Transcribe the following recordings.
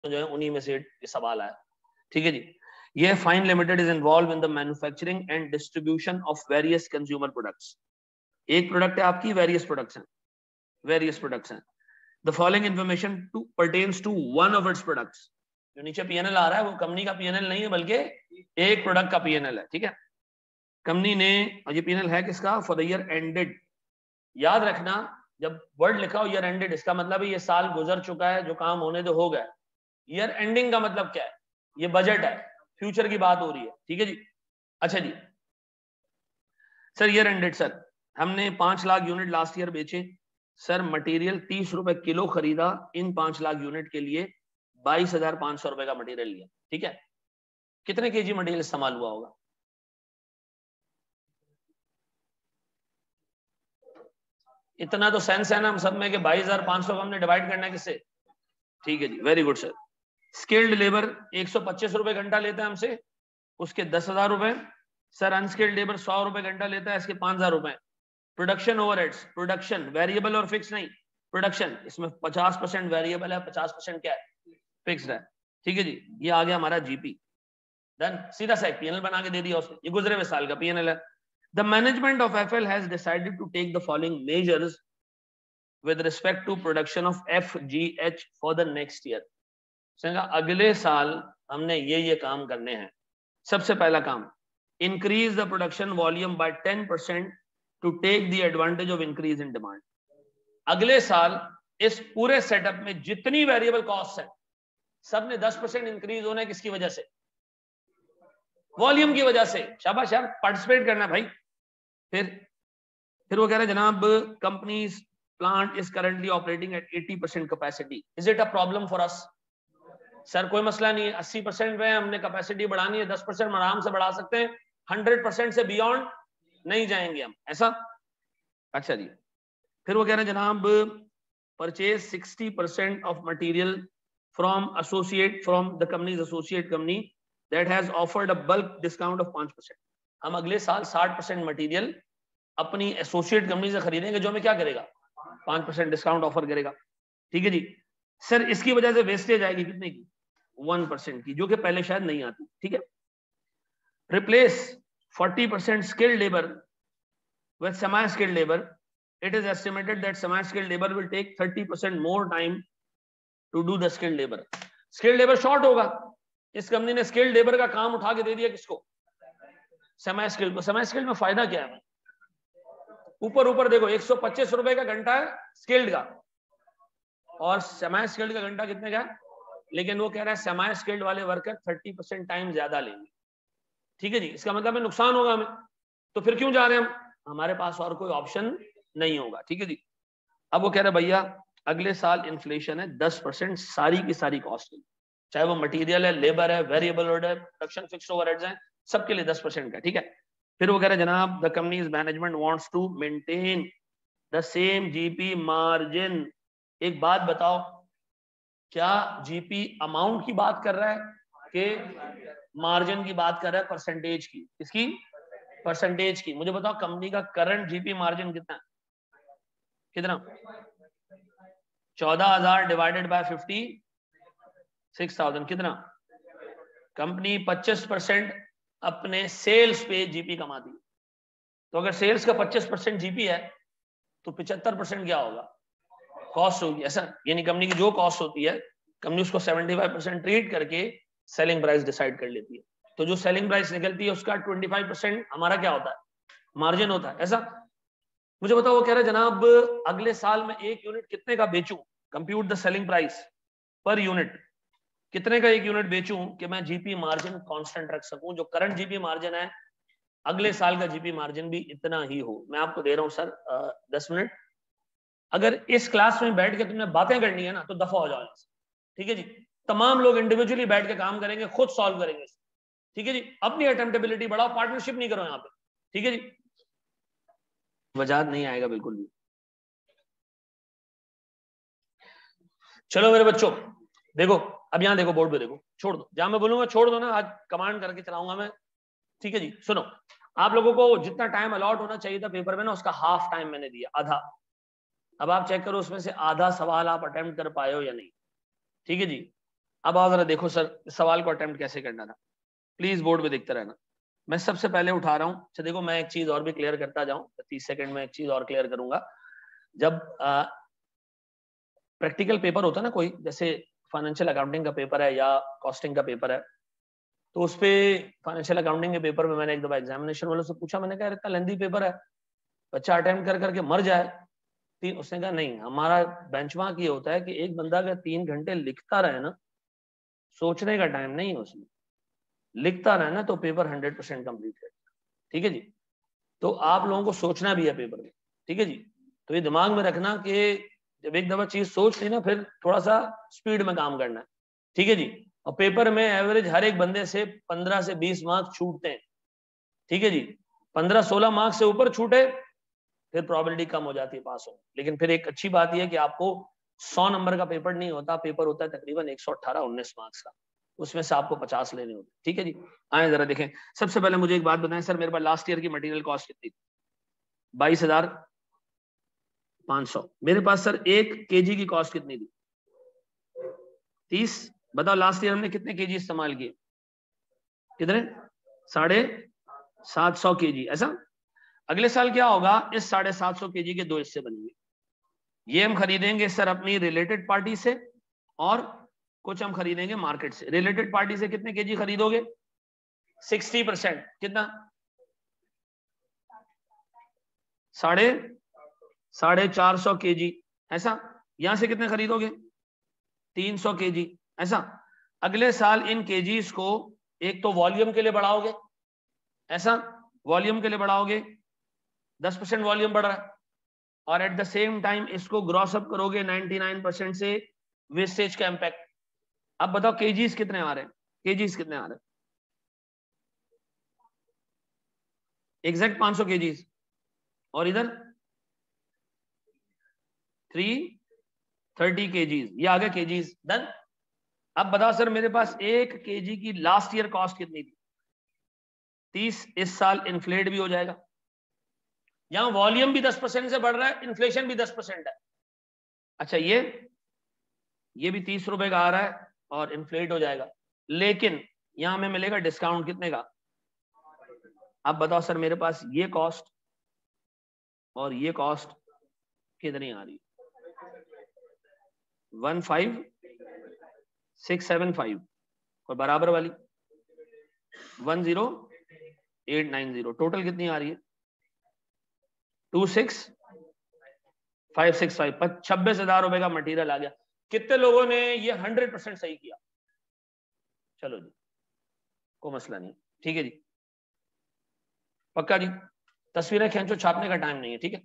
जो है उन्हीं में से ये सवाल आया। ठीक है जी। ये fine limited is involve in the manufacturing and distribution of various consumer products. एक प्रोडक्ट है आपकी, वेरियस प्रोडक्ट्स हैं, वेरियस प्रोडक्ट्स हैं। The following information to pertains to one of its products. जो नीचे पीएनएल आ रहा है वो कंपनी का पीएनएल नहीं है बल्कि एक प्रोडक्ट का पीएनएल है। ठीक है, कंपनी ने, और ये पीएनएल है किसका, फॉर द ईयर एंडेड। याद रखना जब वर्ड लिखा हो ईयर एंडेड, इसका मतलब है ये साल गुजर चुका है, जो काम होने तो हो गया। ईयर एंडिंग का मतलब क्या है, ये बजट है, फ्यूचर की बात हो रही है। ठीक है जी। अच्छा जी सर, ईयर एंडेड सर, हमने 5 लाख यूनिट लास्ट ईयर बेचे सर, मटेरियल 30 रुपए किलो खरीदा, इन 5 लाख यूनिट के लिए 22,500 रुपए का मटेरियल लिया। ठीक है, कितने केजी मटेरियल इस्तेमाल हुआ होगा? इतना तो सेंस है ना हम सब में कि 22,500 को हमने डिवाइड करना है किससे? ठीक है जी, very good sir. Skilled labour 125 रुपए घंटा लेता है हमसे, उसके 10,000 रुपए सर। अनस्किल्ड लेबर 100 रुपए घंटा लेता है, इसके 5,000 रुपए। प्रोडक्शन ओवरहेड्स, प्रोडक्शन वेरिएबल और फिक्स नहीं, प्रोडक्शन इसमें 50% वेरिएबल है, 50% क्या है, फिक्स्ड है। ठीक है जी, ये आ गया हमारा जीपी। डन, सीधा सा पीएनएल बना के दे दिया उसने, ये गुजरे हुए साल का पीएनएल है। The management of FL has decided to take the following measures with respect to production of FGH for the next year. अगले साल हमने ये काम करने हैं। सबसे पहला काम, increase the production volume by 10% to take the advantage of increase in demand. अगले साल इस पूरे सेटअप में जितनी वेरिएबल कॉस्ट है सब ने 10% इंक्रीज होना है, किसकी वजह से? वॉल्यूम की वजह से। शाबाश यार, पार्टिसिपेट करना भाई। फिर वो कह रहे हैं जनाब, company's plant is currently operating at 80% capacity, is it a problem for us? Sir कोई मसला नहीं है, 80% पे हमने कैपेसिटी बढ़ानी है, 10% हम आराम से बढ़ा सकते हैं, 100% से बियॉन्ड नहीं जाएंगे हम, ऐसा? अच्छा जी, फिर वो कह रहे हैं जनाब, purchase 60% of material from associate, from the company's associate company that has offered a bulk discount of 5%। हम अगले साल 60% मटेरियल अपनी एसोसिएट कंपनी से खरीदेंगे, जो हमें क्या करेगा, 5% डिस्काउंट ऑफर करेगा। ठीक है जी सर, इसकी वजह से वेस्टेज आएगी कितने की, 1% की, जो कि पहले शायद नहीं आती। ठीक है, replace 40% skilled labour with semi skilled labour. It is estimated that semi-skilled labor will take 30% more time to do the skilled labor. Skilled labor short होगा, इस कंपनी ने skilled labor का काम उठा के दे दिया किसको, semi-skilled को। semi-skilled में फायदा क्या है? ऊपर देखो, 125 रुपए का घंटा है skilled का, और semi-skilled का घंटा कितने का है? लेकिन वो कह रहा है semi-skilled वाले वर्कर 30% टाइम ज्यादा लेंगे। ठीक है जी, इसका मतलब है नुकसान होगा हमें, तो फिर क्यों जा रहे हैं हम? हमारे पास और कोई ऑप्शन नहीं होगा। ठीक है जी, अब वो कह रहे भैया अगले साल इन्फ्लेशन है 10% सारी की सारी कॉस्ट, चाहे वो मटेरियल है, लेबर है, variable overhead, production fixed overheads हैं, सबके लिए 10% का। ठीक है, फिर वो कह रहे जनाब, the company's management wants to maintain the same GP margin. एक बात बताओ, क्या जीपी अमाउंट की बात कर रहा है कि मार्जिन की बात कर रहा है, परसेंटेज की? इसकी परसेंटेज की। मुझे बताओ कंपनी का करंट जीपी मार्जिन कितना है? कितना? 14,000 डिवाइडेड बाय 56,000 कितना? कंपनी 25% अपने सेल्स पे जीपी कमाती है, तो अगर सेल्स का 25% जीपी है तो 75% क्या होगा, कॉस्ट होगी, ऐसा? यानी कंपनी की जो कॉस्ट होती है कंपनी उसको 75% ट्रीट करके सेलिंग प्राइस डिसाइड कर लेती है, तो जो सेलिंग प्राइस निकलती है उसका 25% हमारा क्या होता है, मार्जिन होता है, ऐसा? मुझे बताओ, वो कह रहे जनाब अगले साल में एक यूनिट कितने का बेचूं, compute the selling price per unit, कितने का एक यूनिट बेचूं कि मैं जीपी मार्जिन कांस्टेंट रख सकूं, जो करंट जीपी मार्जिन है अगले साल का जीपी मार्जिन भी इतना ही हो। मैं आपको दे रहा हूं सर 10 मिनट, अगर इस क्लास में बैठ के तुमने बातें करनी है ना तो दफा हो जाओ। ठीक है जी, तमाम लोग इंडिविजुअली बैठ के काम करेंगे, खुद सॉल्व करेंगे। ठीक है जी, अपनी अटेम्प्टेबिलिटी बढ़ाओ, पार्टनरशिप नहीं करो यहाँ पे। ठीक है जी, वजाहत नहीं आएगा बिल्कुल भी। चलो मेरे बच्चों देखो, अब यहाँ देखो, बोर्ड पे देखो, छोड़ दो, जहां मैं बोलूंगा छोड़ दो ना, आज कमांड करके चलाऊंगा मैं। ठीक है जी, सुनो, आप लोगों को जितना टाइम अलॉट होना चाहिए था पेपर में ना, उसका हाफ टाइम मैंने दिया, आधा। अब आप चेक करो उसमें से आधा सवाल आप अटेम्प्ट कर पाए हो या नहीं। ठीक है जी, अब आओ जरा देखो सर सवाल को अटेम्प्ट कैसे करना था, प्लीज बोर्ड पे देखते रहना। मैं सबसे पहले उठा रहा हूँ, अच्छा देखो मैं एक चीज और भी क्लियर करता जाऊं, 30 सेकंड में एक चीज और क्लियर करूंगा। जब प्रैक्टिकल पेपर होता है ना कोई, जैसे फाइनेंशियल अकाउंटिंग का पेपर है या कॉस्टिंग का पेपर है, तो उस पे फाइनेंशियल अकाउंटिंग के पेपर में मैंने एक दफा एग्जामिनेशन वालों से पूछा, मैंने कहा इतना लेंथी पेपर है, बच्चा अटेम्प्ट कर करके मर जाए। उसने कहा नहीं, हमारा बेंचमार्क ये होता है कि एक बंदा अगर 3 घंटे लिखता रहे ना, सोचने का टाइम नहीं है उसमें, लिखता रहे ना, तो पेपर 100% कंप्लीट है। ठीक है जी, तो आप लोगों को सोचना भी है पेपर में। ठीक है जी, तो ये दिमाग में रखना कि जब एक दफा चीज सोच ली ना, फिर थोड़ा सा स्पीड में काम करना है। ठीक है जी, और पेपर में एवरेज हर एक बंदे से 15 से 20 मार्क्स छूटते हैं। ठीक है जी, 15-16 मार्क्स से ऊपर छूटे फिर प्रोबेबिलिटी कम हो जाती है पास होने। लेकिन फिर एक अच्छी बात यह है कि आपको 100 नंबर का पेपर नहीं होता, पेपर होता है तकरीबन 118-19 मार्क्स का, उसमें से आपको 50 लेने होते। ठीक है जी, आए जरा देखें। सबसे पहले मुझे एक बात बताएं सर, मेरे पास लास्ट ईयर की मटेरियल कॉस्ट कितनी थी? 22,500। मेरे पास सर 1 kg की कॉस्ट कितनी थी? 30। बताओ लास्ट ईयर हमने कितने केजी इस्तेमाल किए? कितने? 750 kg। ऐसा अगले साल क्या होगा, इस 750 kg के 2 हिस्से बनेंगे। ये हम खरीदेंगे सर अपनी रिलेटेड पार्टी से, और कुछ हम खरीदेंगे मार्केट से। रिलेटेड पार्टी से कितने केजी खरीदोगे? 60%। कितना? 450 kg। ऐसा यहां से कितने खरीदोगे? 300 kg। ऐसा अगले साल इन केजीज को एक तो वॉल्यूम के लिए बढ़ाओगे, ऐसा वॉल्यूम के लिए बढ़ाओगे, 10% वॉल्यूम बढ़ रहा है, और एट द सेम टाइम इसको ग्रॉस अप करोगे 99% से वेस्टेज का इंपैक्ट। अब बताओ केजीज कितने आ रहे हैं? केजीज कितने आ रहे हैं? Exact 500 kgs. और इधर 330 केजीज। ये आ गए केजीज। डन। अब बताओ सर मेरे पास 1 केजी की लास्ट ईयर कॉस्ट कितनी थी? 30। इस साल इन्फ्लेट भी हो जाएगा, यहां वॉल्यूम भी 10% से बढ़ रहा है, इन्फ्लेशन भी 10% है। अच्छा ये भी 30 रुपए का आ रहा है और इन्फ्लेट हो जाएगा, लेकिन यहां हमें मिलेगा डिस्काउंट कितने का? अब बताओ सर मेरे पास ये कॉस्ट और ये कॉस्ट कितनी आ रही है? 15675 और बराबर वाली 10890। टोटल कितनी आ रही है? 26565। 26,000 रुपए का मटेरियल आ गया। कितने लोगों ने ये 100% सही किया? चलो जी, कोई मसला नहीं। ठीक है जी, पक्का जी। तस्वीरें खींचो, छापने का टाइम नहीं है। ठीक है,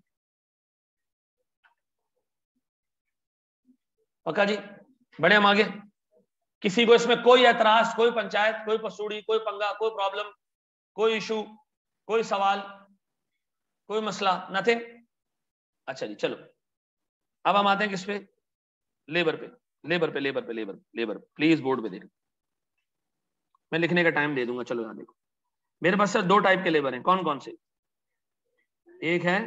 पक्का जी। बढ़े हम आगे। किसी को इसमें कोई एतराज, कोई पंचायत, कोई पसूड़ी, कोई पंगा, कोई प्रॉब्लम, कोई इशू, कोई सवाल, कोई मसला? नथिंग। अच्छा जी, चलो अब हम आते हैं किस पे? लेबर पे। लेबर पे लेबर पे लेबर लेबर। प्लीज बोर्ड पे देखो, मैं लिखने का टाइम दे दूंगा। चलो यहां देखो, मेरे पास सर 2 टाइप के लेबर हैं। कौन कौन से? एक है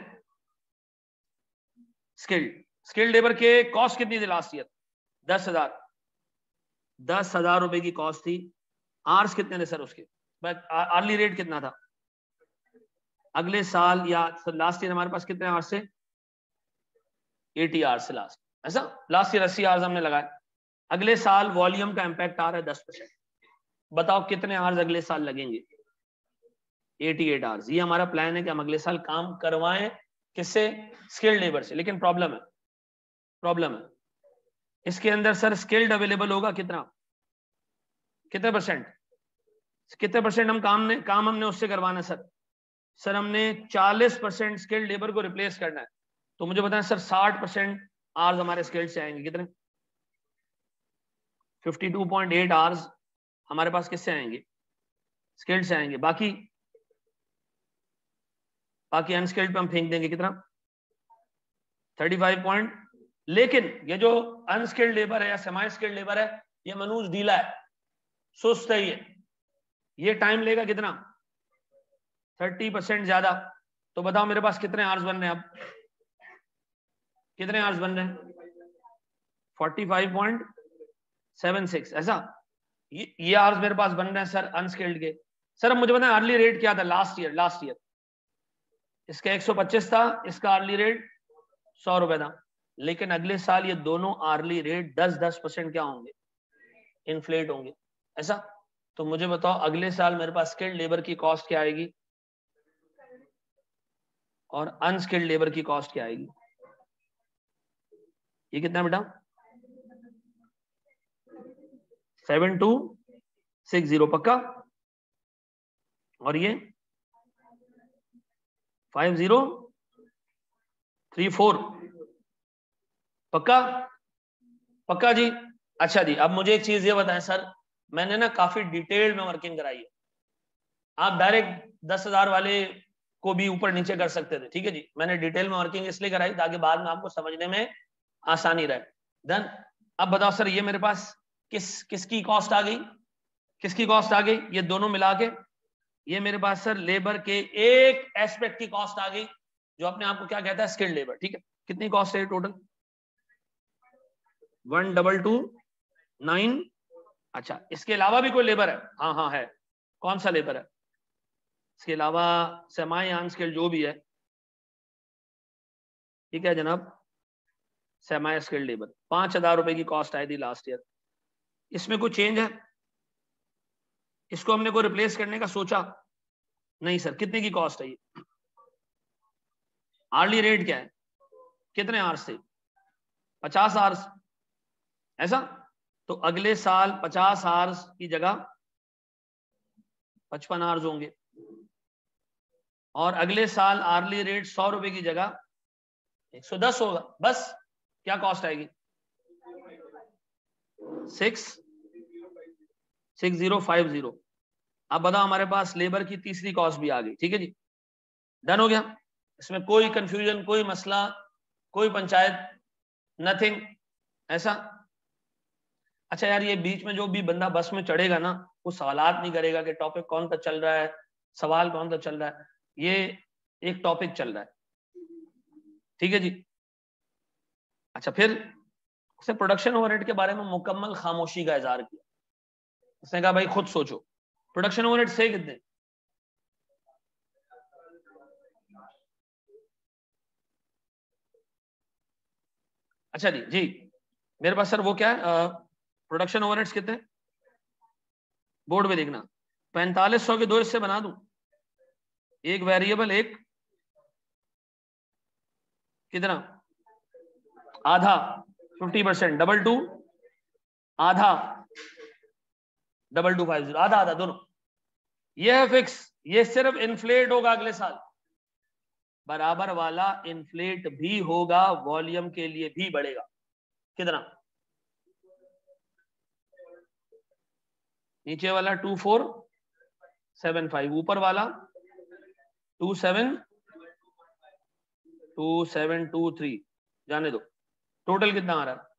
स्किल्ड। स्किल्ड लेबर के कॉस्ट कितनी थी लास्ट ईयर? 10,000। 10,000 रुपए की कॉस्ट थी। आर्स कितने थे सर उसके? आर्ली रेट कितना था? अगले साल या लास्ट ईयर हमारे पास कितने आवर्स थे? 80 आवर्स से लास्ट। ऐसा लास्ट ईयर 80 आवर्स हमने लगाए। अगले साल वॉल्यूम का इंपैक्ट आ रहा है 10%। बताओ कितने आवर्स अगले साल लगेंगे? 88 आवर्स। ये हमारा प्लान है कि हम अगले साल काम करवाएं किससे? स्किल्ड लेबर से। लेकिन प्रॉब्लम है इसके अंदर सर, स्किल्ड अवेलेबल होगा कितना? कितने परसेंट? कितने परसेंट हम काम हमने उससे करवाना है सर हमने 40% स्किल्ड लेबर को रिप्लेस करना है। तो मुझे बताएं सर 60% आवर्स हमारे स्किल्ड से आएंगे। कितने? 52.8 आवर्स हमारे पास किससे आएंगे? स्किल्ड से आएंगे। बाकी अनस्किल्ड पे हम फेंक देंगे। कितना? 35 पॉइंट। लेकिन ये जो अनस्किल्ड लेबर है या सेमी स्किल्ड लेबर है, ये मनूज ढीला है, सुस्त है। ये टाइम लेगा कितना? 30% ज्यादा। तो बताओ मेरे पास कितने आवर्स बन रहे हैं? अब कितने आवर्स बन रहे हैं? 76 ऐसा। ये आवर्स मेरे पास बन रहे हैं सर अनस्किल्ड के। सर अब मुझे बताएं अर्ली रेट क्या था लास्ट ईयर इसका 125 था, इसका अर्ली रेट 100 रुपए था, लेकिन अगले साल ये दोनों अर्ली रेट 10% क्या होंगे, इन्फ्लेट होंगे ऐसा। तो मुझे बताओ अगले साल मेरे पास स्किल्ड लेबर की कॉस्ट क्या आएगी और अनस्किल्ड लेबर की कॉस्ट क्या आएगी। ये कितना बेटा 7260 पक्का, और ये 5034 पक्का पक्का जी। अच्छा जी अब मुझे एक चीज ये बताएं सर, मैंने ना काफी डिटेल में वर्किंग कराई है, आप डायरेक्ट 10,000 वाले को भी ऊपर नीचे कर सकते थे, ठीक है जी। मैंने डिटेल में वर्किंग इसलिए कराई ताकि बाद में आपको समझने में आसानी रहे। देन अब बताओ सर ये मेरे पास किसकी कॉस्ट आ गई, किसकी कॉस्ट आ गई, ये दोनों मिला के ये मेरे पास सर लेबर के एक एस्पेक्ट की कॉस्ट आ गई जो अपने आप को क्या कहता है स्किल्ड लेबर, ठीक है। कितनी कॉस्ट है टोटल 1229। अच्छा इसके अलावा भी कोई लेबर है, हाँ हाँ है, कौन सा लेबर है इसके अलावा, सेमाई अनस्किल्ड जो भी है, ठीक है जनाब, सेमाई स्किल्ड लेबर 5,000 रुपए की कॉस्ट आई थी लास्ट ईयर। इसमें कोई चेंज है, इसको हमने को रिप्लेस करने का सोचा नहीं सर। कितने की कॉस्ट है ये, आर्ली रेट क्या है, कितने आवर्स थे 50 आवर्स ऐसा। तो अगले साल 50 आवर्स की जगह 55 आवर्स होंगे, और अगले साल आर्ली रेट 100 रुपए की जगह 110 होगा। बस क्या कॉस्ट आएगी 6050। अब बताओ हमारे पास लेबर की तीसरी कॉस्ट भी आ गई, ठीक है जी, डन हो गया। इसमें कोई कंफ्यूजन, कोई मसला, कोई पंचायत, नथिंग ऐसा। अच्छा यार ये बीच में जो भी बंदा बस में चढ़ेगा ना वो सवालात नहीं करेगा कि टॉपिक कौन सा चल रहा है, सवाल कौन सा चल रहा है, ये एक टॉपिक चल रहा है, ठीक है जी। अच्छा फिर उसने प्रोडक्शन ओवरहेड के बारे में मुकम्मल खामोशी का इजहार किया, उसने कहा भाई खुद सोचो प्रोडक्शन ओवरहेड से कितने। अच्छा जी जी मेरे पास सर वो क्या है प्रोडक्शन ओवरहेड्स कितने, बोर्ड पे देखना 4500 के दो हिस्से बना दूं, एक वेरिएबल एक कितना आधा 50%, डबल टू आधा 2250 आधा आधा दोनों, ये है फिक्स। ये सिर्फ इन्फ्लेट होगा अगले साल, बराबर वाला इन्फ्लेट भी होगा, वॉल्यूम के लिए भी बढ़ेगा कितना, नीचे वाला 2475, ऊपर वाला 2723, जाने दो। टोटल कितना आ रहा है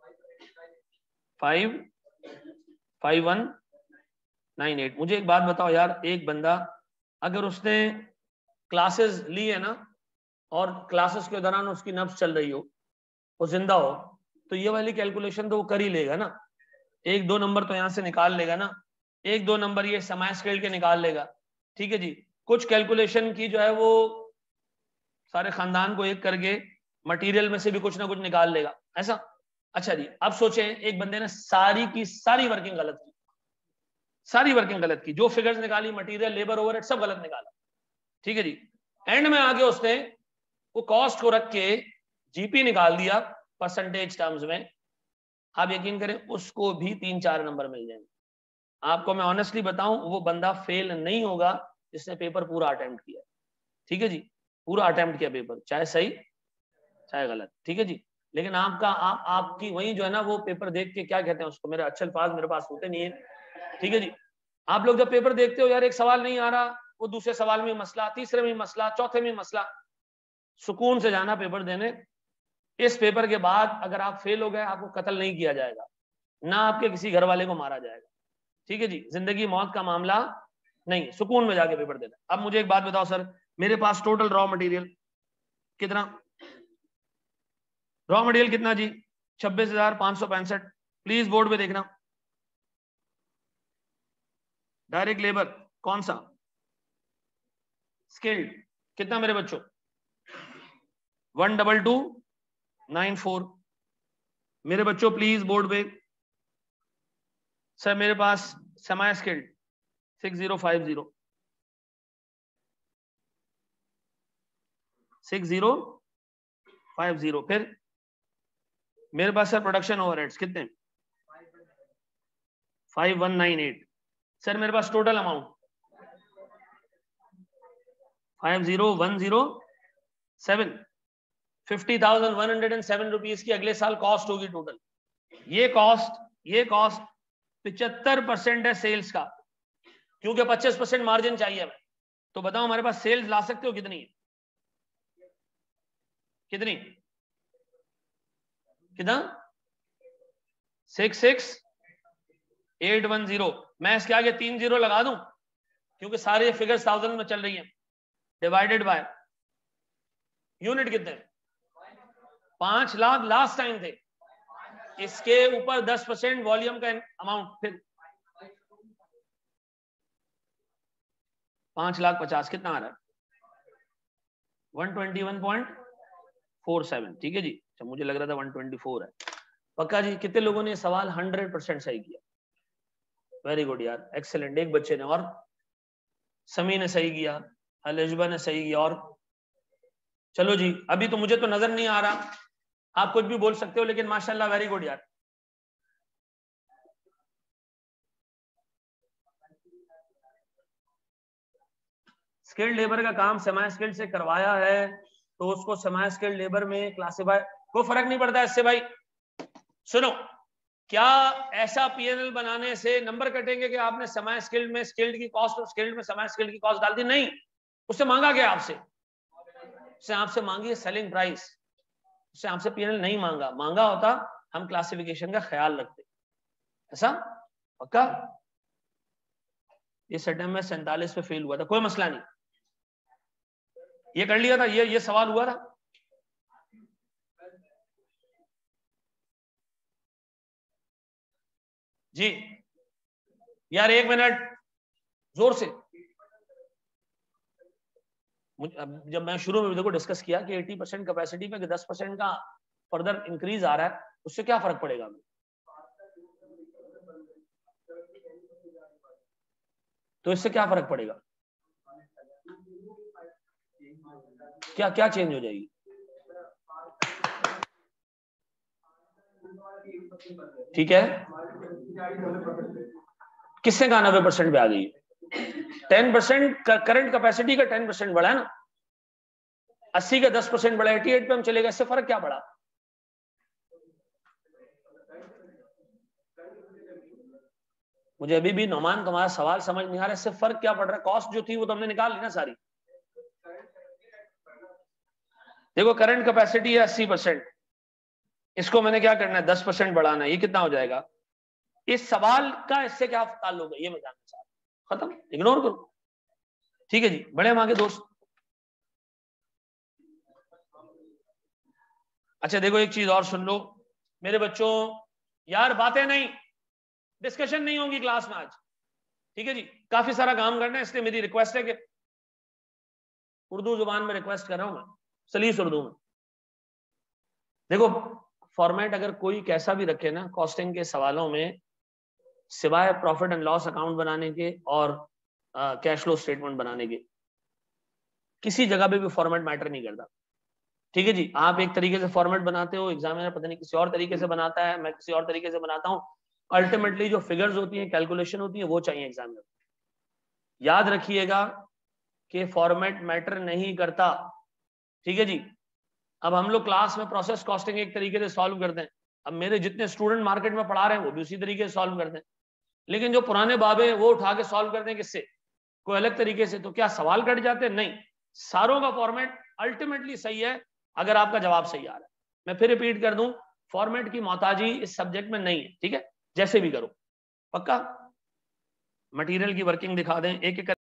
55198। मुझे एक बात बताओ यार, एक बंदा अगर उसने क्लासेस ली है ना और क्लासेस के दौरान उसकी नब्ज चल रही हो, वो जिंदा हो, तो ये वाली कैलकुलेशन तो वो कर ही लेगा ना, एक दो नंबर तो यहां से निकाल लेगा ना, एक दो नंबर ये समय स्केल के निकाल लेगा, ठीक है जी। कुछ कैलकुलेशन की जो है वो सारे खानदान को एक करके मटेरियल में से भी कुछ ना कुछ निकाल लेगा ऐसा। अच्छा जी अब सोचें एक बंदे ने सारी की सारी वर्किंग गलत की, सारी वर्किंग गलत की, जो फिगर्स निकाली मटेरियल लेबर ओवरहेड सब गलत निकाला, ठीक है जी। एंड में आगे उसने वो कॉस्ट को रख के जीपी निकाल दिया परसेंटेज टर्म्स में, आप यकीन करें उसको भी 3-4 नंबर मिल जाएंगे। आपको मैं ऑनेस्टली बताऊं वो बंदा फेल नहीं होगा जिसने पेपर पूरा अटेम्प्ट किया, ठीक है जी, पूरा अटेम्प्ट किया पेपर, चाहे सही चाहे गलत, ठीक है जी। लेकिन आपकी वही जो है ना वो पेपर देख के क्या कहते हैं उसको, मेरे अच्छे अल्फाज मेरे पास होते नहीं है, ठीक है जी। आप लोग जब पेपर देखते हो यार एक सवाल नहीं आ रहा, वो दूसरे सवाल में मसला, तीसरे में मसला, चौथे में मसला, सुकून से जाना पेपर देने। इस पेपर के बाद अगर आप फेल हो गए आपको कत्ल नहीं किया जाएगा, ना आपके किसी घर वाले को मारा जाएगा, ठीक है जी, जिंदगी मौत का मामला नहीं, सुकून में जाके पेपर देना। अब मुझे एक बात बताओ सर, मेरे पास टोटल रॉ मटेरियल कितना, रॉ मटेरियल कितना जी 26,565, प्लीज बोर्ड पे देखना डायरेक्ट लेबर कौन सा? स्किल्ड कितना मेरे बच्चों? 12294। मेरे बच्चों प्लीज बोर्ड पे। सर मेरे पास सेमी स्किल्ड 6050 6050। फिर मेरे पास सर प्रोडक्शन ओवरहेड्स कितने? 5198। सर मेरे पास टोटल अमाउंट 50107 50,107 रुपीज की अगले साल कॉस्ट होगी टोटल। ये कॉस्ट 75% है सेल्स का, क्योंकि 25% मार्जिन चाहिए हमें। तो बताओ हमारे पास सेल्स ला सकते हो कितनी? कितना 66810। मैं इसके आगे 3 जीरो लगा दूं, क्योंकि सारे फिगर्स 1000 में चल रही हैं। डिवाइडेड बाय यूनिट कितने? 5 लाख लास्ट टाइम थे। इसके ऊपर 10% वॉल्यूम का अमाउंट, फिर 5,50,000 कितना आ रहा है? 121.47। ठीक है जी। अच्छा मुझे लग रहा था 124 है। पक्का जी? कितने लोगों ने सवाल 100% सही किया? वेरी गुड यार, एक्सेलेंट। एक बच्चे ने, और समी ने सही किया, अलिजबा ने सही किया, और चलो जी। अभी तो मुझे तो नजर नहीं आ रहा, आप कुछ भी बोल सकते हो, लेकिन माशाल्लाह वेरी गुड यार। स्किल्ड लेबर का काम सेमी स्किल्ड से करवाया है तो उसको सेमी स्किल्ड लेबर में क्लासिफाई, कोई फर्क नहीं पड़ता इससे भाई। सुनो, क्या ऐसा पीएनएल बनाने से नंबर कटेंगे कि आपने सेमी स्किल्ड में स्किल्ड की कॉस्ट और स्किल्ड में सेमी स्किल्ड की कॉस्ट डाल दी? नहीं। उससे मांगा गया आपसे? उससे आपसे मांगी है सेलिंग प्राइस, उससे आपसे पीएनएल नहीं मांगा। मांगा होता हम क्लासिफिकेशन का ख्याल रखते। ऐसा पक्का? ये अटेम्प्ट में 47 पे फेल हुआ था, कोई मसला नहीं, ये कर लिया था। ये सवाल हुआ था। जी यार, 1 मिनट जोर से। जब मैं शुरू में देखो डिस्कस किया कि 80% कैपेसिटी में 10% का फर्दर इंक्रीज आ रहा है, उससे क्या फर्क पड़ेगा हमें? तो इससे क्या फर्क पड़ेगा? क्या क्या चेंज हो जाएगी? ठीक है, किसने कहा 90% पे आ गई? 10% करंट कैपेसिटी का 10% बढ़ा है ना, 80 का 10% बढ़ा, 88 पे हम चलेगा, इससे फर्क क्या पड़ा? मुझे अभी भी नौमान तुम्हारा सवाल समझ नहीं आ रहा, इससे फर्क क्या पड़ रहा है? कॉस्ट जो थी वो तो हमने निकाल ली ना सारी। देखो करंट कैपेसिटी है 80%, इसको मैंने क्या करना है? 10% बढ़ाना है। ये कितना हो जाएगा? इस सवाल का इससे क्या ताल्लुक है, ये मैं जानना चाहता हूं। खत्म, इग्नोर करो। ठीक है जी, बड़े हम आगे दोस्त। अच्छा देखो एक चीज और सुन लो मेरे बच्चों, यार बातें नहीं, डिस्कशन नहीं होगी क्लास में आज। ठीक है जी, काफी सारा काम करना है, इसलिए मेरी रिक्वेस्ट है कि उर्दू जुबान में रिक्वेस्ट कर रहा हूं मैं, सलीस उर्दू में। देखो फॉर्मेट अगर कोई कैसा भी रखे ना कॉस्टिंग के सवालों में, सिवाय प्रॉफिट एंड लॉस अकाउंट बनाने के और कैश फ्लो स्टेटमेंट बनाने के, किसी जगह पे भी फॉर्मेट मैटर नहीं करता। ठीक है जी, आप एक तरीके से फॉर्मेट बनाते हो, एग्जामिनर पता नहीं किसी और तरीके से बनाता है, मैं किसी और तरीके से बनाता हूं, अल्टीमेटली जो फिगर्स होती हैं, कैलकुलेशन होती है, वो चाहिए एग्जामिनर। याद रखिएगा कि फॉर्मेट मैटर नहीं करता। ठीक है जी, अब हम लोग क्लास में प्रोसेस कॉस्टिंग एक तरीके से सॉल्व करते हैं, अब मेरे जितने स्टूडेंट मार्केट में पढ़ा रहे हैं वो भी उसी तरीके से सॉल्व करते हैं, लेकिन जो पुराने बाबे हैं वो उठा के सॉल्व करते हैं किससे? कोई अलग तरीके से। तो क्या सवाल कट जाते हैं? नहीं, सारों का फॉर्मेट अल्टीमेटली सही है अगर आपका जवाब सही आ रहा है। मैं फिर रिपीट कर दूं, फॉर्मेट की मोहताजी इस सब्जेक्ट में नहीं है। ठीक है, जैसे भी करो। पक्का? मटेरियल की वर्किंग दिखा दें एक एक